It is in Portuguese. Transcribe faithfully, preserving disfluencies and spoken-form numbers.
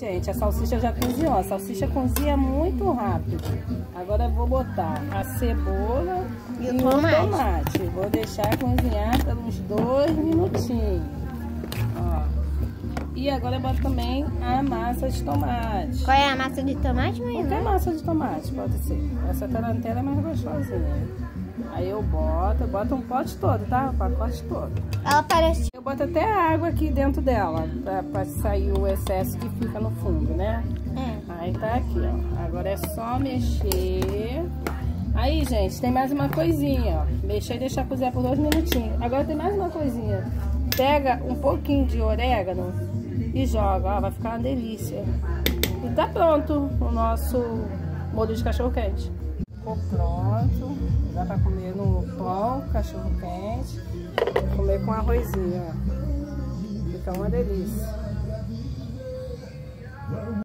Gente, a salsicha já cozinhou. A salsicha cozinha muito rápido. Agora eu vou botar a cebola e, e o tomate. tomate. Vou deixar cozinhar por uns dois minutinhos. Ó. E agora eu boto também a massa de tomate. Qual é a massa de tomate, mãe? Qualquer massa de tomate, pode ser. Essa tarantela é mais gostosinha. Aí eu boto, eu boto um pote todo, tá? O pacote todo. Ela parece... Eu boto até a água aqui dentro dela, pra, pra sair o excesso que fica no fundo, né? É. Aí tá aqui, ó. Agora é só mexer. Aí, gente, tem mais uma coisinha, ó. Mexer e deixar cozinhar por dois minutinhos. Agora tem mais uma coisinha. Pega um pouquinho de orégano e joga, ó. Vai ficar uma delícia. E tá pronto o nosso molho de cachorro-quente. Ficou pronto. Já tá comendo pão, cachorro-quente. Vou comer com arrozinho, ó. Fica uma delícia.